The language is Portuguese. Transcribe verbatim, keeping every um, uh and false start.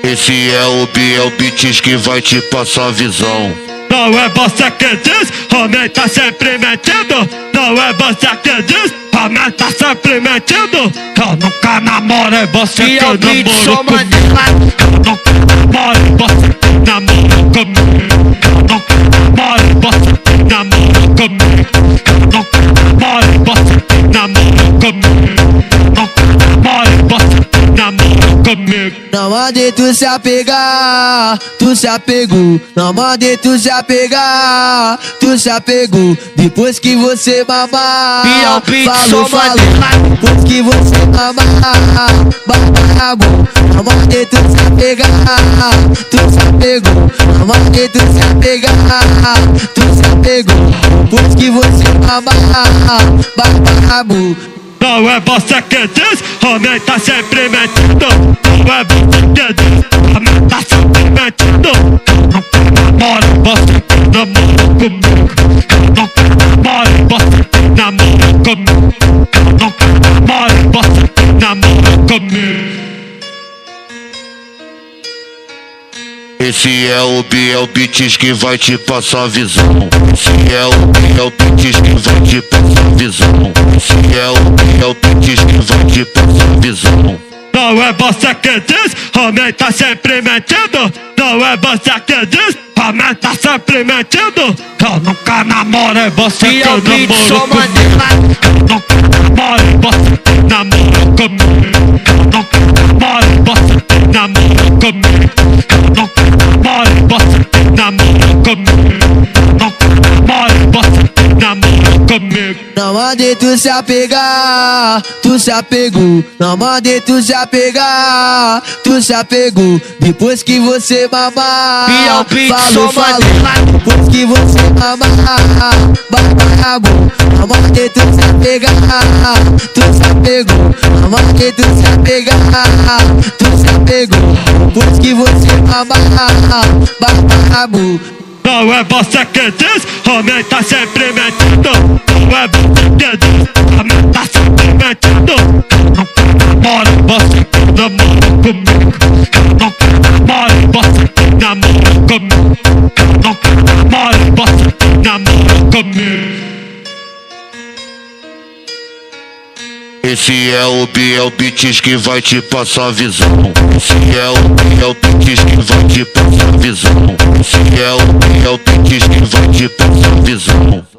Esse é o Biel Beats que vai te passar a visão. Não é você que diz, homem tá sempre mentindo. Não é você que diz, homem tá sempre mentindo. Eu nunca namoro, é você que namoro comigo. Eu nunca namoro, é você que namoro comigo. Eu nunca namoro, é você que namoro comigo. Eu nunca namoro, é você que namoro comigo. Eu nunca namoro, é você que namoro comigo. Não mande tu se apegar, tu se apegou. Não mande tu se apegar, tu se apegou. Depois que você mamar, falou, falou. Depois que você mamar, bababo. Não mande tu se apegar, tu se apegou. Não mande tu se apegar, tu se apegou. Depois que você mamar, bababo. Não é você que diz, homem tá sempre mentindo. Não é você que diz, homem tá sempre mentindo. Eu nunca namoro, você que namora comigo. Eu nunca namoro, você que namora comigo. Eu nunca namoro, você que namora comigo. Esse é o Biel Beats que vai te passar a visão. Esse é o Biel Beats que vai te passar a visão. Esse é o Biel Beats que vai te passar a visão. Não é você que diz, homem tá sempre mentindo. Não é você que diz, homem tá sempre mentindo. Eu nunca namoro, é você que namoro comigo. Eu nunca namoro, é você que namora comigo. Eu nunca namoro, é você que namora comigo. Eu nunca namoro, é você que namora comigo. Eu nunca namoro, é você que namora comigo. Não mande tu se apegar, tu se apegou. Não mande tu se apegar, tu se apegou. Depois que você mamar, falou, falou. Depois que você mamar, bababo. Não mande tu se apegar, tu se apegou. Não mande tu se apegar, tu se apegou. Depois que você mamar, bababo. Não é você que diz, homem tá sempre mentindo. Não é você que diz, homem tá sempre mentindo. Eu nunca namoro, você que namora comigo. Eu nunca namoro, você que namora comigo. Eu nunca namoro, você que namora comigo. Esse é o Biel Beats que vai te passar a visão. Esse é o Biel Beats que vai te passar a visão. Esse é o Biel Beats que vai te passar a visão.